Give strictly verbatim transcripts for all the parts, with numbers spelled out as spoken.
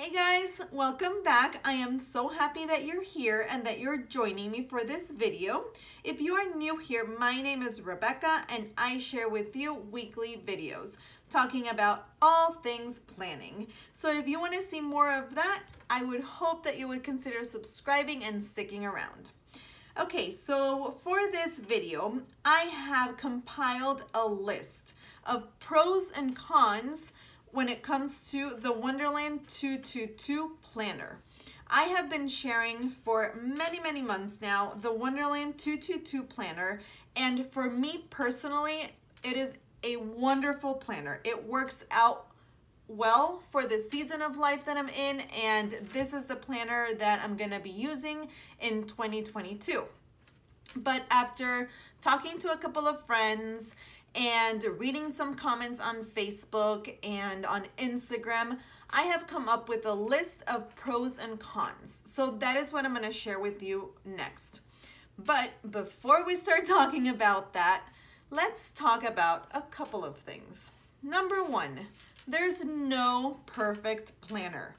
Hey guys, welcome back. I am so happy that you're here and that you're joining me for this video. If you are new here, my name is Rebecca and I share with you weekly videos talking about all things planning. So if you want to see more of that, I would hope that you would consider subscribing and sticking around. Okay, so for this video, I have compiled a list of pros and cons when it comes to the Wonderland two two two planner. I have been sharing for many, many months now the Wonderland two two two planner, and for me personally, it is a wonderful planner. It works out well for the season of life that I'm in, and this is the planner that I'm gonna be using in twenty twenty-two. But after talking to a couple of friends and reading some comments on Facebook and on Instagram, I have come up with a list of pros and cons. So that is what I'm gonna share with you next. But before we start talking about that, let's talk about a couple of things. Number one, there's no perfect planner.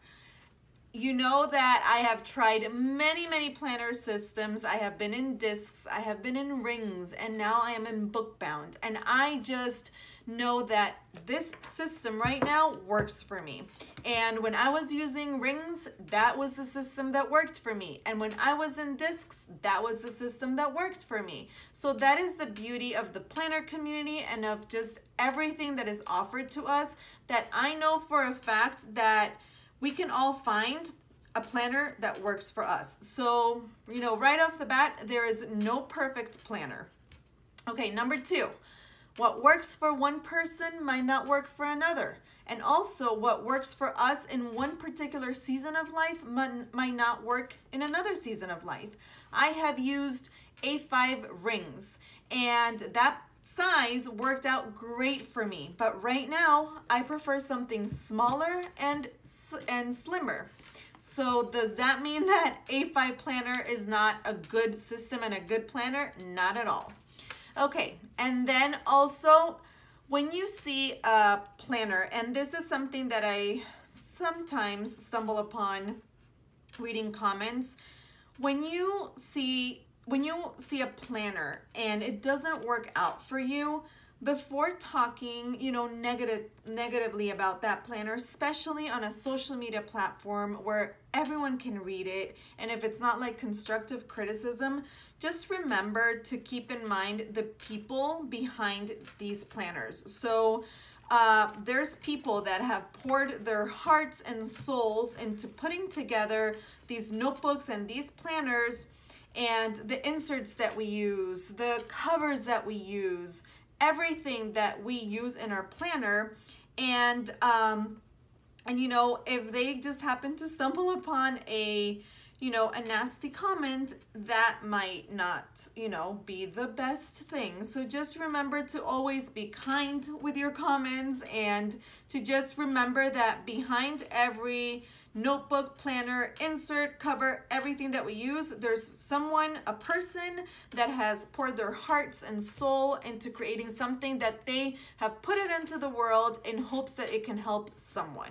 You know that I have tried many, many planner systems. I have been in discs, I have been in rings, and now I am in bookbound. And I just know that this system right now works for me. And when I was using rings, that was the system that worked for me. And when I was in discs, that was the system that worked for me. So that is the beauty of the planner community and of just everything that is offered to us, that I know for a fact that we can all find a planner that works for us. So, you know, right off the bat, there is no perfect planner. Okay, number two, what works for one person might not work for another. And also what works for us in one particular season of life might, might not work in another season of life. I have used A five rings, and that size worked out great for me, but right now I prefer something smaller and and slimmer. So does that mean that A five planner is not a good system and a good planner? Not at all. Okay, and then also when you see a planner, and this is something that I sometimes stumble upon reading comments, when you see When you see a planner and it doesn't work out for you, before talking, you know, negative, negatively about that planner, especially on a social media platform where everyone can read it, and if it's not like constructive criticism, just remember to keep in mind the people behind these planners. So uh, there's people that have poured their hearts and souls into putting together these notebooks and these planners, and the inserts that we use, the covers that we use, everything that we use in our planner. And, um, and you know, if they just happen to stumble upon a, you know, a nasty comment, that might not, you know, be the best thing. So just remember to always be kind with your comments, and to just remember that behind every notebook, planner, insert, cover, everything that we use, there's someone, a person that has poured their hearts and soul into creating something that they have put it into the world in hopes that it can help someone.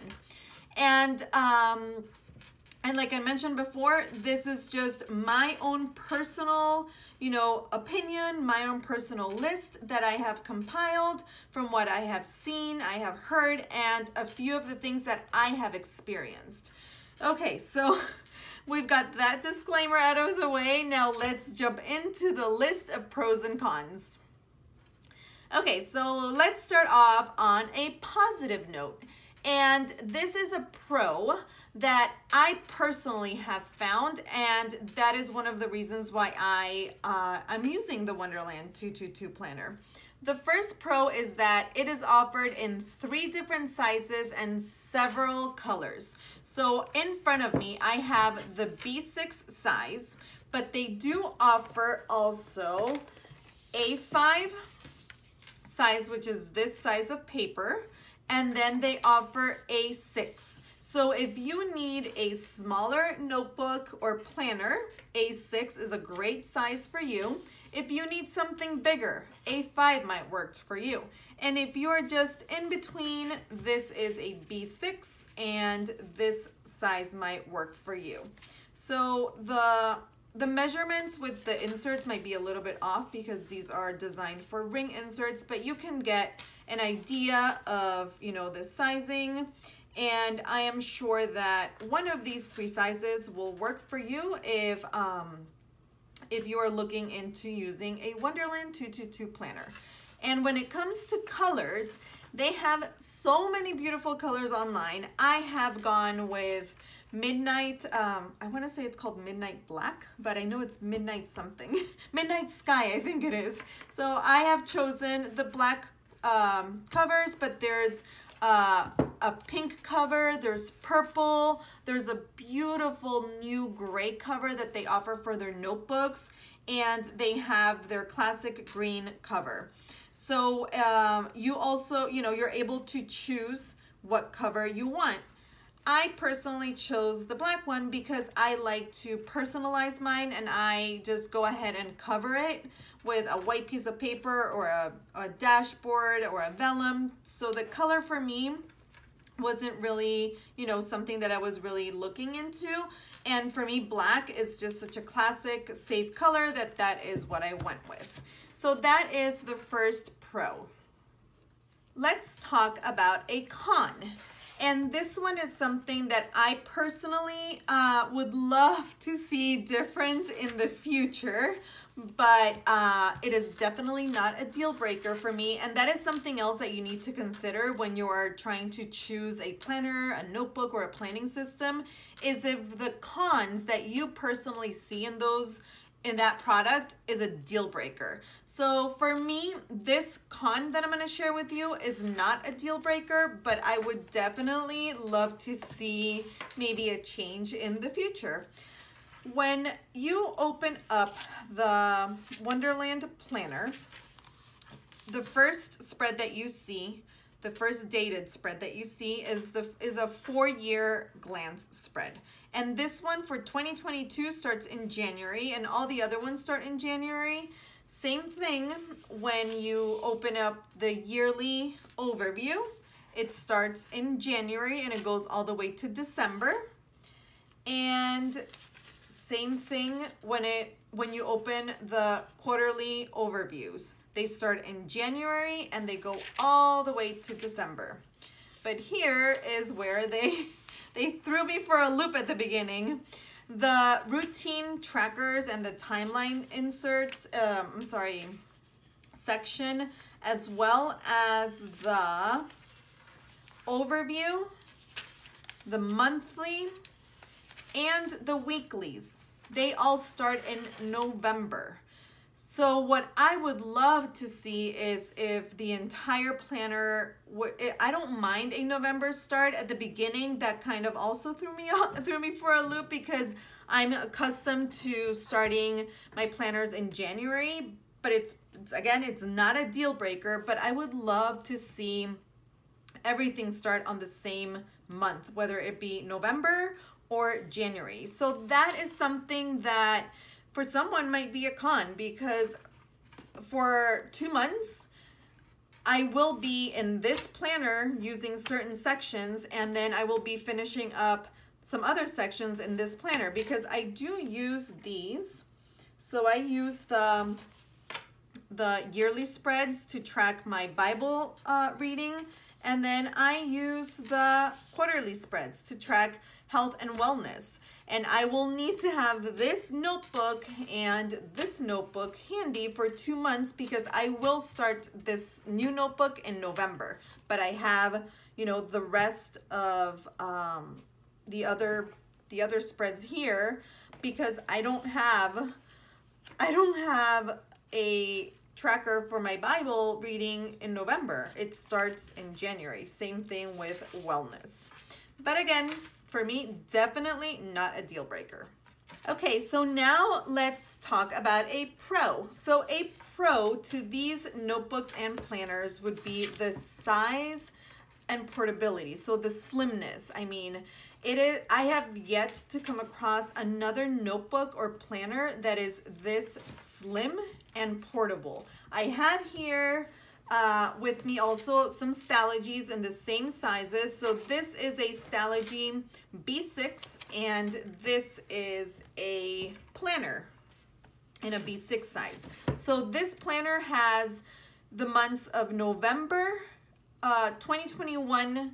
And um, And like I mentioned before, this is just my own personal, you know, opinion, my own personal list that I have compiled from what I have seen, I have heard, and a few of the things that I have experienced. Okay, so we've got that disclaimer out of the way. Now let's jump into the list of pros and cons. Okay, so let's start off on a positive note. And this is a pro that I personally have found, and that is one of the reasons why I, uh, I'm using the Wonderland two two two planner. The first pro is that it is offered in three different sizes and several colors. So in front of me, I have the B six size, but they do offer also A five size, which is this size of paper, and then they offer A six. So if you need a smaller notebook or planner, A six is a great size for you. If you need something bigger, A five might work for you. And if you're just in between, this is a B six and this size might work for you. So the The measurements with the inserts might be a little bit off because these are designed for ring inserts, but you can get an idea of, you know, the sizing. And I am sure that one of these three sizes will work for you if, um, if you are looking into using a Wonderland two two two planner. And when it comes to colors, they have so many beautiful colors online. I have gone with Midnight, um, I want to say it's called Midnight Black, but I know it's Midnight something. Midnight Sky, I think it is. So I have chosen the black um, covers, but there's uh, a pink cover, there's purple, there's a beautiful new gray cover that they offer for their notebooks, and they have their classic green cover. So um, you also, you know, you're able to choose what cover you want. I personally chose the black one because I like to personalize mine, and I just go ahead and cover it with a white piece of paper or a, a dashboard or a vellum. So the color for me wasn't really, you know, something that I was really looking into. And for me, black is just such a classic, safe color that that is what I went with. So that is the first pro. Let's talk about a con. And this one is something that I personally uh, would love to see different in the future, but uh, it is definitely not a deal breaker for me. And that is something else that you need to consider when you are trying to choose a planner, a notebook, or a planning system, is if the cons that you personally see in those in that product is a deal breaker. So for me, this con that I'm going to share with you is not a deal breaker, but I would definitely love to see maybe a change in the future. When you open up the Wonderland planner, the first spread that you see, the first dated spread that you see is the is a four-year glance spread. And this one for twenty twenty-two starts in January, and all the other ones start in January. Same thing when you open up the yearly overview. It starts in January and it goes all the way to December. And same thing when it when you open the quarterly overviews. They start in January and they go all the way to December. But here is where they they threw me for a loop at the beginning. The routine trackers and the timeline inserts, um, I'm sorry, section, as well as the overview, the monthly, and the weeklies. They all start in November. So what I would love to see is if the entire planner, I don't mind a November start at the beginning. That kind of also threw me off, threw me for a loop because I'm accustomed to starting my planners in January, but it's, it's again, it's not a deal breaker, but I would love to see everything start on the same month, whether it be November or January. So that is something that for someone might be a con, because for two months, I will be in this planner using certain sections, and then I will be finishing up some other sections in this planner because I do use these. So I use the, the yearly spreads to track my Bible uh, reading, and then I use the quarterly spreads to track health and wellness. And I will need to have this notebook and this notebook handy for two months because I will start this new notebook in November. But I have, you know, the rest of um, the other the other spreads here because I don't have I don't have a tracker for my Bible reading in November. It starts in January. Same thing with wellness. But again, for me, definitely not a deal breaker. Okay, so now let's talk about a pro. So a pro to these notebooks and planners would be the size and portability. So the slimness, I mean, it is, I have yet to come across another notebook or planner that is this slim and portable. I have here uh, with me also some Stalogies in the same sizes. So this is a Stalogy B six and this is a planner in a B six size. So this planner has the months of November uh, twenty twenty-one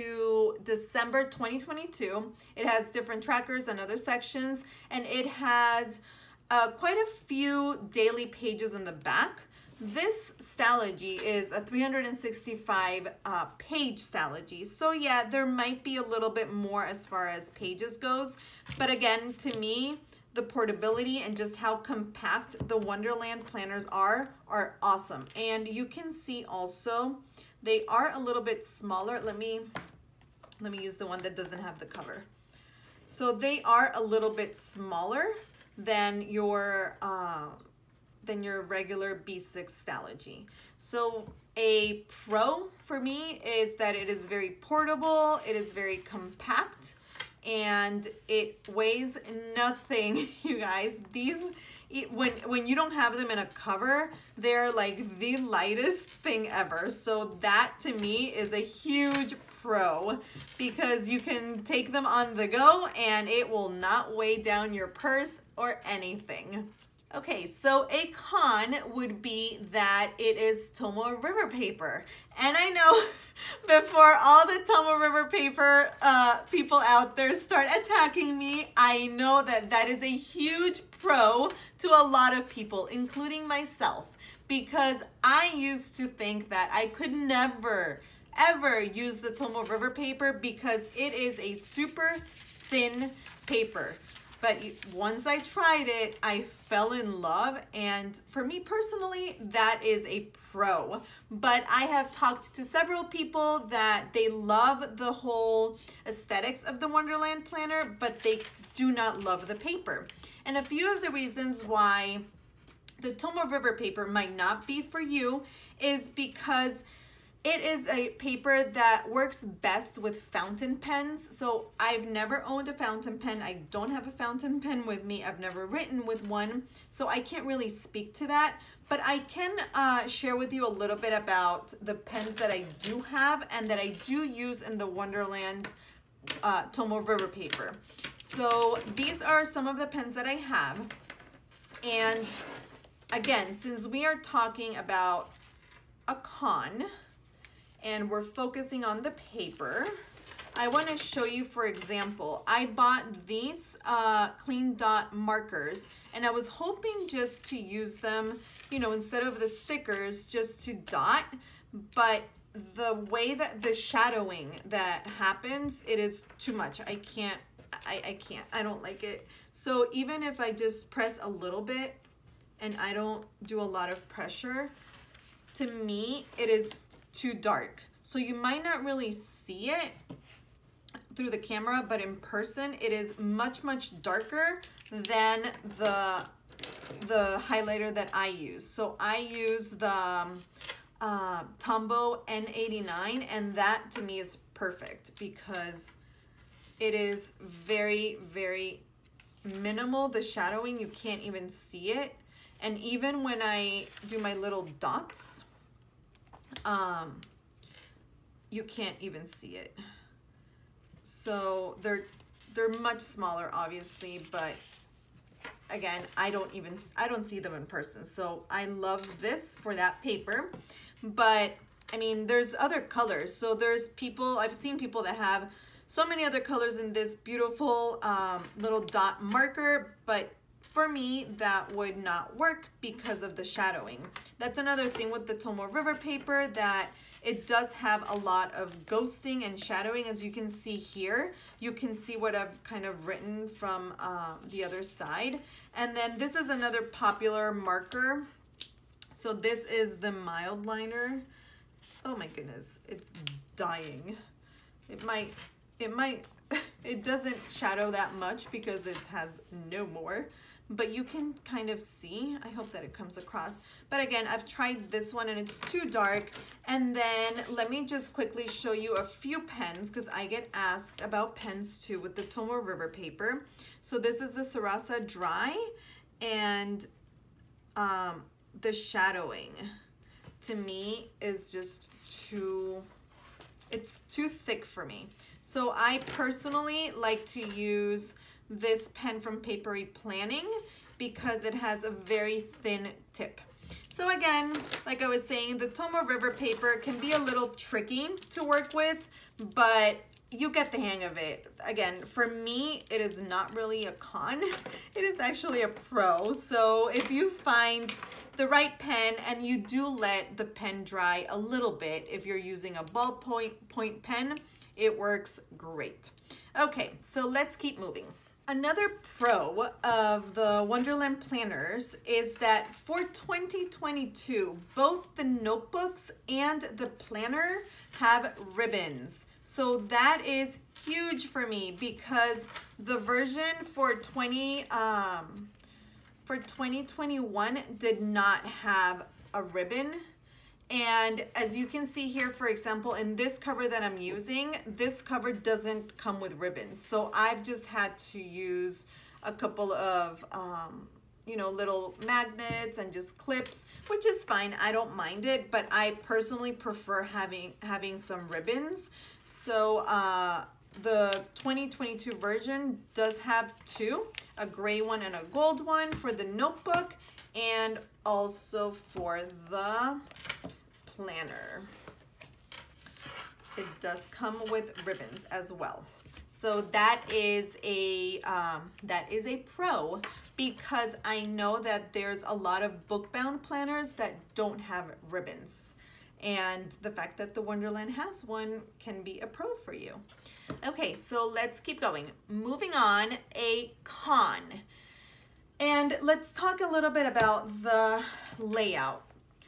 to December twenty twenty-two. It has different trackers and other sections, and it has uh, quite a few daily pages in the back. This Stalogy is a three hundred sixty-five uh, page Stalogy. So yeah, there might be a little bit more as far as pages goes. But again, to me, the portability and just how compact the Wonderland planners are, are awesome. And you can see also, they are a little bit smaller. Let me, let me use the one that doesn't have the cover. So they are a little bit smaller than your, uh, than your regular B six Stalogy. So a pro for me is that it is very portable, it is very compact, and it weighs nothing, you guys. These, when, when you don't have them in a cover, they're like the lightest thing ever. So that to me is a huge pro because you can take them on the go and it will not weigh down your purse or anything. Okay, so a con would be that it is Tomoe River paper. And I know before all the Tomoe River paper uh, people out there start attacking me, I know that that is a huge pro to a lot of people, including myself, because I used to think that I could never, ever use the Tomoe River paper because it is a super thin paper. But once I tried it, I fell in love. And for me personally, that is a pro. But I have talked to several people that they love the whole aesthetics of the Wonderland planner, but they do not love the paper. And a few of the reasons why the Tomoe River paper might not be for you is because it is a paper that works best with fountain pens. So I've never owned a fountain pen. I don't have a fountain pen with me. I've never written with one. So I can't really speak to that. But I can uh, share with you a little bit about the pens that I do have and that I do use in the Wonderland uh, Tomoe River paper. So these are some of the pens that I have. And again, since we are talking about a con, and we're focusing on the paper, I want to show you, for example, I bought these uh, clean dot markers, and I was hoping just to use them, you know, instead of the stickers, just to dot, but the way that the shadowing that happens, it is too much. I can't, I, I can't, I don't like it. So even if I just press a little bit and I don't do a lot of pressure, to me, it is too dark. So you might not really see it through the camera, but in person it is much, much darker than the, the highlighter that I use. So I use the um, uh, Tombow N eighty-nine, and that to me is perfect because it is very, very minimal. The shadowing, you can't even see it. And even when I do my little dots, um, you can't even see it. So they're they're much smaller, obviously, but again, I don't even I don't see them in person. So I love this for that paper. But I mean, there's other colors. So there's people, I've seen people that have so many other colors in this beautiful um, little dot marker, but for me, that would not work because of the shadowing. That's another thing with the Tomoe River paper, that it does have a lot of ghosting and shadowing. As you can see here, you can see what I've kind of written from um, the other side. And then this is another popular marker. So this is the mild liner. Oh my goodness, it's dying. It might, it might It doesn't shadow that much because it has no more, but you can kind of see. I hope that it comes across. But again, I've tried this one and it's too dark. And then let me just quickly show you a few pens because I get asked about pens too with the Tomo River paper. So this is the Sarasa Dry, and um, the shadowing to me is just too, it's too thick for me. So I personally like to use this pen from Papery Planning because it has a very thin tip. So again, like I was saying, the Tomo River paper can be a little tricky to work with, but you get the hang of it. Again, for me, it is not really a con. It is actually a pro. So if you find the right pen and you do let the pen dry a little bit, if you're using a ballpoint point pen, it works great. Okay, so let's keep moving. Another pro of the Wonderland planners is that for twenty twenty-two, both the notebooks and the planner have ribbons. So that is huge for me because the version for twenty um, for twenty twenty-one did not have a ribbon. And as you can see here, for example, in this cover that I'm using, this cover doesn't come with ribbons. So I've just had to use a couple of, um, you know, little magnets and just clips, which is fine. I don't mind it, but I personally prefer having, having some ribbons. So uh, the twenty twenty-two version does have two, a gray one and a gold one for the notebook, and also for the planner. It does come with ribbons as well. So that is a um, that is a pro because I know that there's a lot of book-bound planners that don't have ribbons. And the fact that the Wonderland has one can be a pro for you. Okay, so let's keep going. Moving on, a con. And let's talk a little bit about the layout.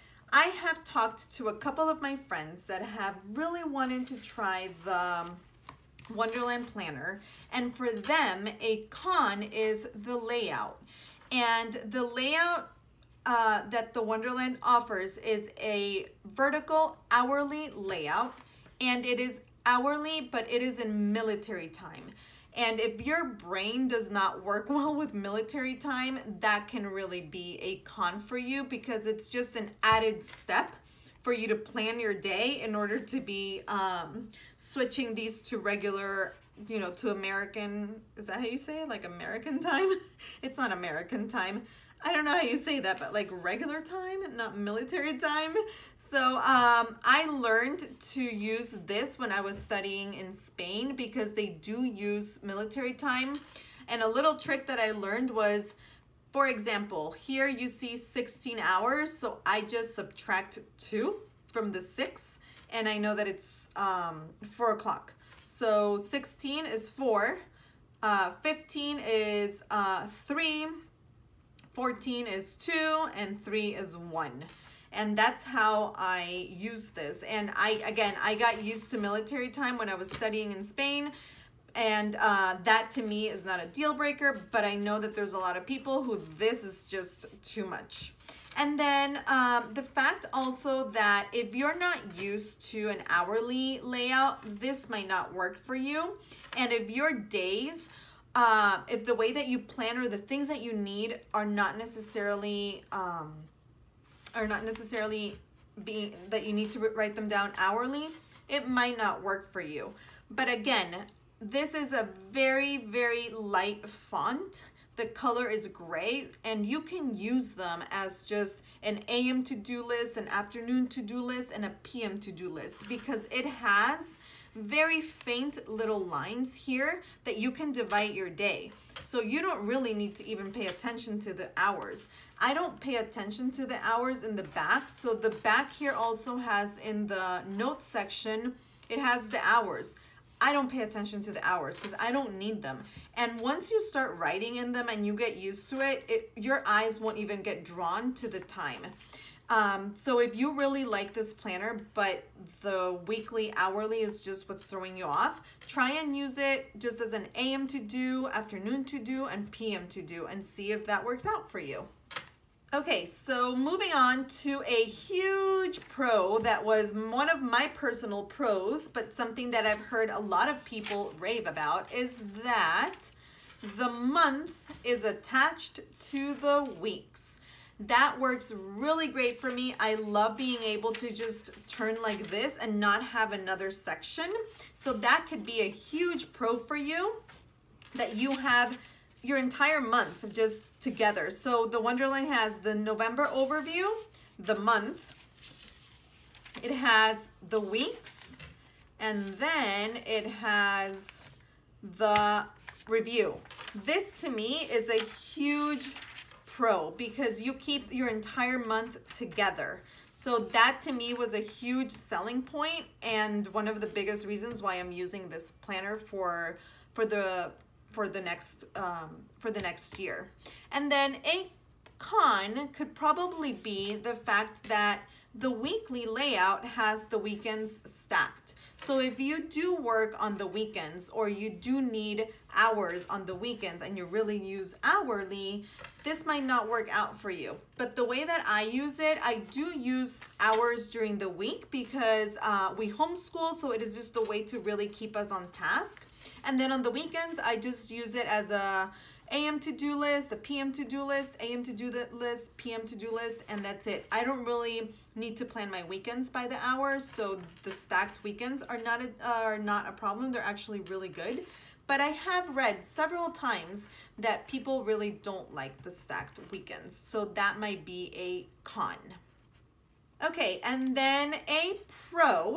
I have talked to a couple of my friends that have really wanted to try the Wonderland planner, and for them, a con is the layout. And the layout uh, that the Wonderland offers is a vertical hourly layout, and it is hourly, but it is in military time. And if your brain does not work well with military time, that can really be a con for you because it's just an added step for you to plan your day in order to be um, switching these to regular, you know, to American, is that how you say it? Like American time? It's not American time. I don't know how you say that, but like regular time, not military time. So um, I learned to use this when I was studying in Spain because they do use military time. And a little trick that I learned was, for example, here you see sixteen hours. So I just subtract two from the six, and I know that it's um, four o'clock. So sixteen is four, uh, fifteen is uh, three, fourteen is two, and three is one. And that's how I use this. And I, again, I got used to military time when I was studying in Spain. And uh, that to me is not a deal breaker, but I know that there's a lot of people who this is just too much. And then um, the fact also that if you're not used to an hourly layout, this might not work for you. And if your days, uh, if the way that you plan or the things that you need are not necessarily, um, are not necessarily being that you need to write them down hourly, it might not work for you. But again, this is a very, very light font. The color is gray, and you can use them as just an A M to-do list, an afternoon to-do list, and a P M to-do list because it has very faint little lines here that you can divide your day. So you don't really need to even pay attention to the hours. I don't pay attention to the hours in the back. So the back here also has in the notes section, it has the hours. I don't pay attention to the hours because I don't need them. And once you start writing in them and you get used to it, it your eyes won't even get drawn to the time. Um, so if you really like this planner, but the weekly hourly is just what's throwing you off, try and use it just as an A M to do, afternoon to do, and P M to do, and see if that works out for you. Okay, so moving on to a huge pro that was one of my personal pros, but something that I've heard a lot of people rave about, is that the month is attached to the weeks. That works really great for me. I love being able to just turn like this and not have another section. So that could be a huge pro for you, that you have your entire month just together. So the Wonderland has the November overview, the month, it has the weeks, and then it has the review. This to me is a huge pro because you keep your entire month together. So that to me was a huge selling point and one of the biggest reasons why I'm using this planner for for the for the next um, for the next year. And then a con could probably be the fact that the weekly layout has the weekends stacked. So if you do work on the weekends or you do need hours on the weekends and you really use hourly, this might not work out for you. But the way that I use it, I do use hours during the week because uh, we homeschool, so it is just a way to really keep us on task. And then on the weekends, I just use it as a A M to-do list, a P M to-do list, A M to-do list, P M to-do list, and that's it. I don't really need to plan my weekends by the hour, so the stacked weekends are not a, are not a problem. They're actually really good. But I have read several times that people really don't like the stacked weekends, so that might be a con. Okay, and then a pro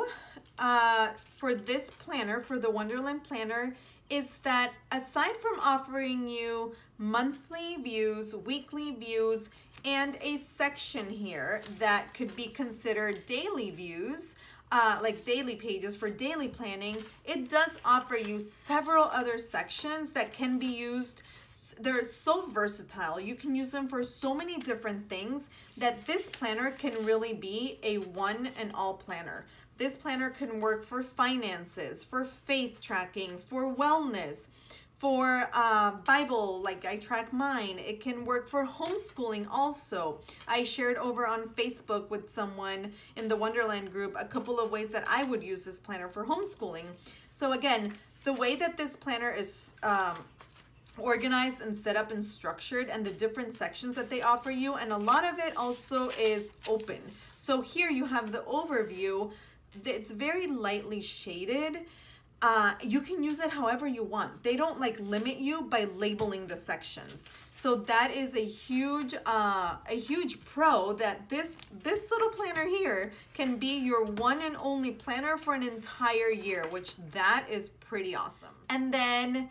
uh, for this planner, for the Wonderland planner, is that aside from offering you monthly views, weekly views, and a section here that could be considered daily views, uh, like daily pages for daily planning, it does offer you several other sections that can be used. They're so versatile. You can use them for so many different things that this planner can really be a one and all planner. This planner can work for finances, for faith tracking, for wellness, for uh, Bible, like I track mine. It can work for homeschooling also. I shared over on Facebook with someone in the Wonderland group a couple of ways that I would use this planner for homeschooling. So again, the way that this planner is um, organized and set up and structured, and the different sections that they offer you, and a lot of it also is open. So here you have the overview. It's very lightly shaded. Uh, you can use it however you want. They don't like limit you by labeling the sections. So that is a huge, uh, a huge pro, that this this little planner here can be your one and only planner for an entire year, which that is pretty awesome. And then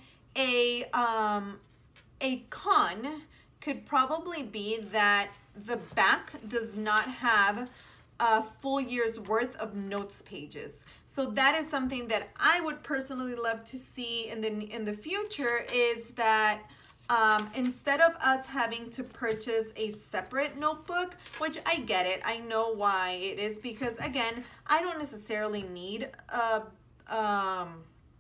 a um, a con could probably be that the back does not have a full year's worth of notes pages. So that is something that I would personally love to see in the in the future, is that um, instead of us having to purchase a separate notebook, which I get it, I know why it is, because again, I don't necessarily need a um,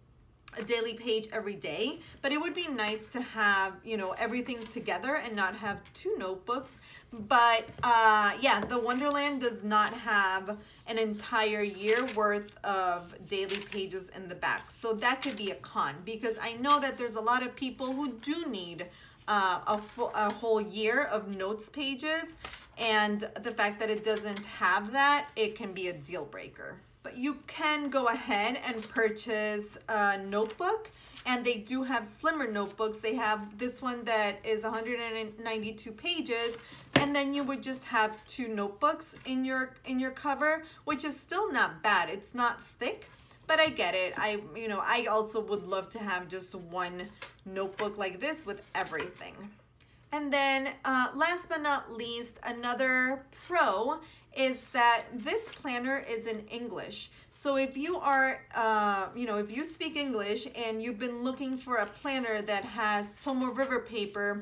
a daily page every day, but it would be nice to have, you know, everything together and not have two notebooks. But uh, yeah, the Wonderland does not have an entire year worth of daily pages in the back. So that could be a con, because I know that there's a lot of people who do need uh, a, full, a whole year of notes pages, and the fact that it doesn't have that, it can be a deal breaker. But you can go ahead and purchase a notebook, and they do have slimmer notebooks. They have this one that is one hundred ninety-two pages, and then you would just have two notebooks in your in your cover, which is still not bad. It's not thick, but I get it. I you know, I also would love to have just one notebook like this with everything. And then uh, last but not least, another pro is that this planner is in English. So if you are, uh, you know, if you speak English and you've been looking for a planner that has Tomo River paper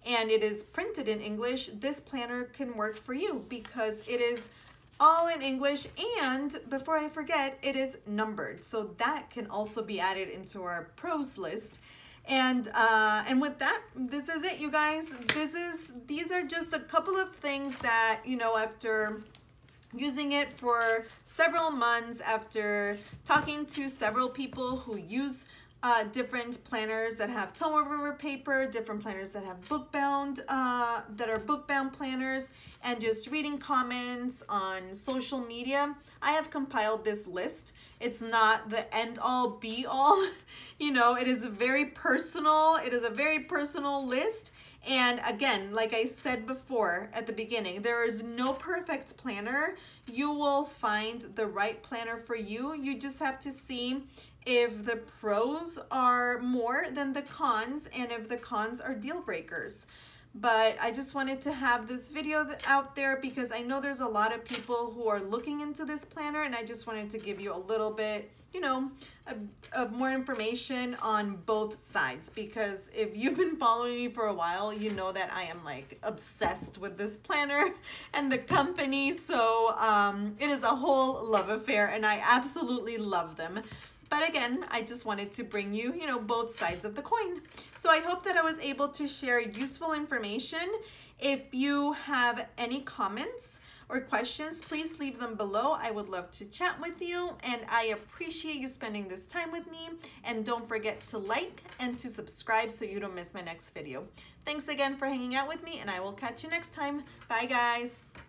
and it is printed in English, this planner can work for you because it is all in English, and before I forget, it is numbered. So that can also be added into our pros list. And uh, and with that, this is it, you guys. This is these are just a couple of things that, you know, after using it for several months, after talking to several people who use uh, different planners that have tone over paper, different planners that have book bound, uh, that are book bound planners, and just reading comments on social media, I have compiled this list. It's not the end all be all, you know, it is very personal. It is a very personal list. And again, like I said before at the beginning, there is no perfect planner. You will find the right planner for you. You just have to see if the pros are more than the cons and if the cons are deal breakers. But I just wanted to have this video out there because I know there's a lot of people who are looking into this planner, and I just wanted to give you a little bit, you know, of more information on both sides, because if you've been following me for a while, you know that I am like obsessed with this planner and the company. So um, it is a whole love affair, and I absolutely love them. But again, I just wanted to bring you, you know, both sides of the coin. So I hope that I was able to share useful information. If you have any comments or questions, please leave them below. I would love to chat with you, and I appreciate you spending this time with me. And don't forget to like and to subscribe so you don't miss my next video. Thanks again for hanging out with me, and I will catch you next time. Bye, guys.